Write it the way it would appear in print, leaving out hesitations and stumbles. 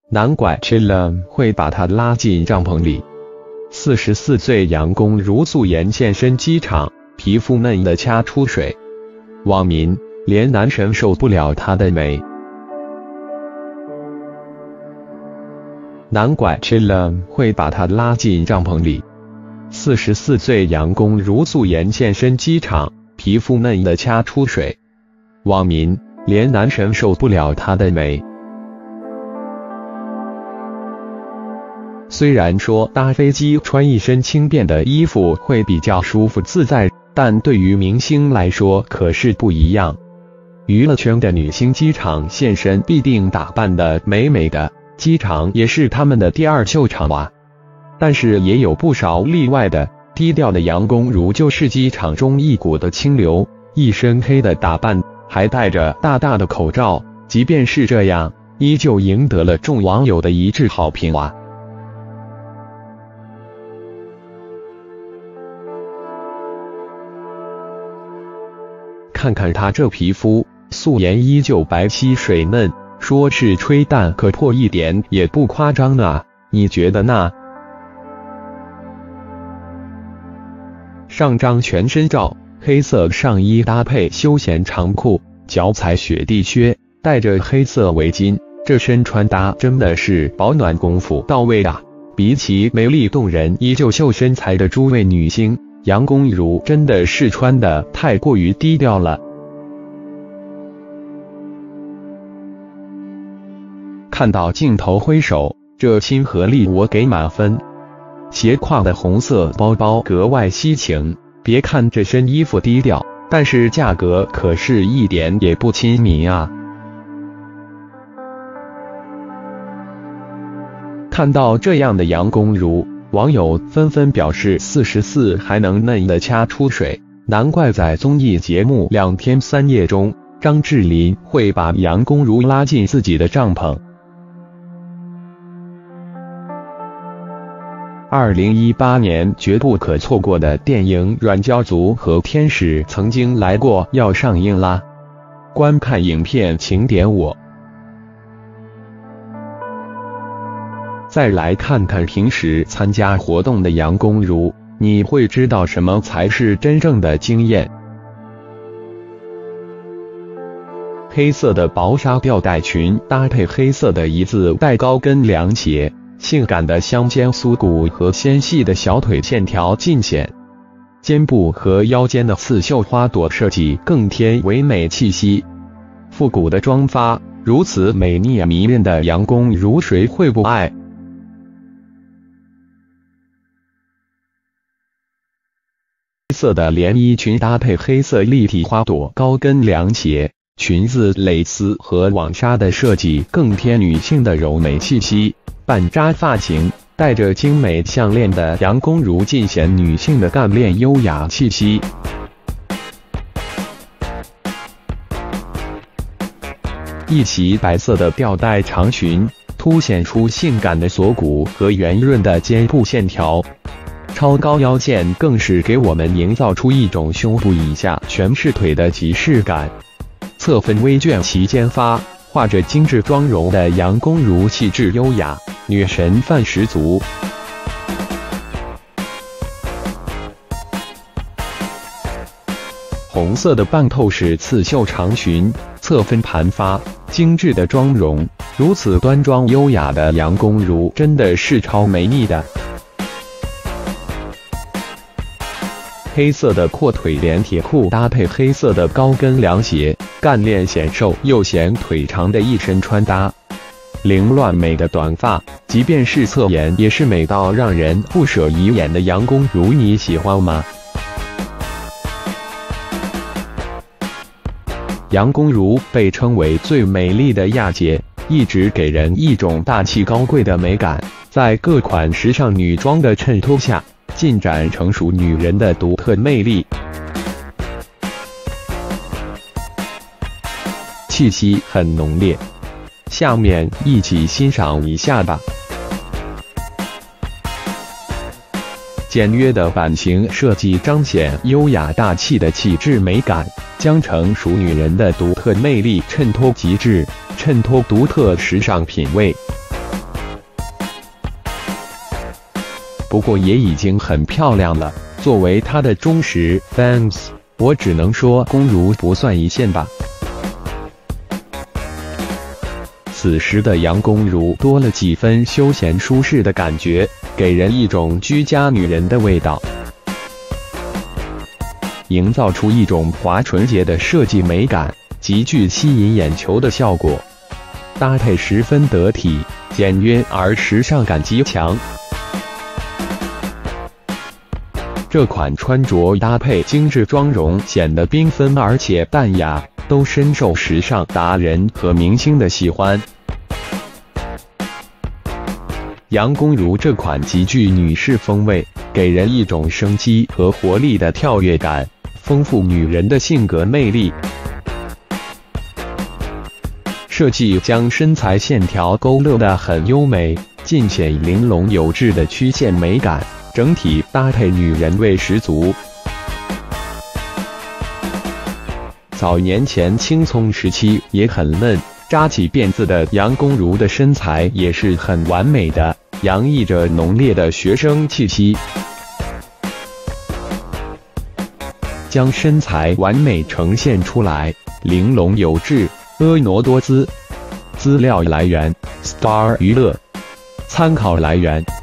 难怪 Chillam 会把他拉进帐篷里。44岁杨公如素颜现身机场，皮肤嫩得掐出水，网民连男神受不了她的美。难怪 Chillam 会把他拉进帐篷里。44岁杨公如素颜现身机场，皮肤嫩得掐出水，网民连男神受不了她的美。虽然说搭飞机穿一身轻便的衣服会比较舒服自在，但对于明星来说可是不一样。娱乐圈的女星机场现身必定打扮得美美的，机场也是他们的第二秀场啊。但是也有不少例外的，低调的杨公如就是机场中一股的清流，一身黑的打扮，还戴着大大的口罩，即便是这样，依旧赢得了众网友的一致好评啊。看看她这皮肤，素颜依旧白皙水嫩，说是吹弹可破一点也不夸张啊，你觉得呢？上张全身照，黑色上衣搭配休闲长裤，脚踩雪地靴，戴着黑色围巾，这身穿搭真的是保暖功夫到位啊！比起美丽动人依旧秀身材的诸位女星，杨公如真的是穿得太过于低调了。看到镜头挥手，这亲和力我给满分。斜挎的红色包包格外吸睛，别看这身衣服低调，但是价格可是一点也不亲民啊。看到这样的杨公如，网友纷纷表示44还能嫩得掐出水，难怪在综艺节目《2天3夜》中，张智霖会把杨公如拉进自己的帐篷。2018年绝不可错过的电影《软教族和天使》曾经来过，要上映啦！观看影片请点我。再来看看平时参加活动的杨公如，你会知道什么才是真正的惊艳。黑色的薄纱吊带裙搭配黑色的一字带高跟凉鞋，性感的香肩酥骨和纤细的小腿线条尽显，肩部和腰间的刺绣花朵设计更添唯美气息。复古的妆发，如此美丽迷人的杨公如谁会不爱？黑色的连衣裙搭配黑色立体花朵高跟凉鞋，裙子蕾丝和网纱的设计更添女性的柔美气息。半扎发型，戴着精美项链的杨公如尽显女性的干练优雅气息。一袭白色的吊带长裙，凸显出性感的锁骨和圆润的肩部线条，超高腰线更是给我们营造出一种胸部以下全是腿的即视感。侧分微卷齐肩发，画着精致妆容的杨公如气质优雅，女神范十足。红色的半透视刺绣长裙，侧分盘发，精致的妆容，如此端庄优雅的杨公如真的是超美丽的。黑色的阔腿连体裤搭配黑色的高跟凉鞋，干练显瘦又显腿长的一身穿搭。凌乱美的短发，即便是侧颜也是美到让人不舍一眼的杨公如，你喜欢吗？杨公如被称为最美丽的亚姐，一直给人一种大气高贵的美感，在各款时尚女装的衬托下，尽展成熟女人的独特魅力，气息很浓烈。下面一起欣赏一下吧。简约的版型设计彰显优雅大气的气质美感，将成熟女人的独特魅力衬托极致，衬托独特时尚品味。 不过也已经很漂亮了。作为她的忠实 fans， 我只能说龚如不算一线吧。此时的杨龚如多了几分休闲舒适的感觉，给人一种居家女人的味道，营造出一种滑纯洁的设计美感，极具吸引眼球的效果。搭配十分得体、简约而时尚感极强。这款穿着搭配精致妆容显得缤纷而且淡雅，都深受时尚达人和明星的喜欢。杨龚如这款极具女士风味，给人一种生机和活力的跳跃感，丰富女人的性格魅力。设计将身材线条勾勒得很优美，尽显玲珑有致的曲线美感，整体搭配女人味十足。早年前青葱时期也很嫩，扎起辫子的杨龚如的身材也是很完美的，洋溢着浓烈的学生气息，将身材完美呈现出来，玲珑有致，婀娜多姿。资料来源：Star 娱乐，参考来源。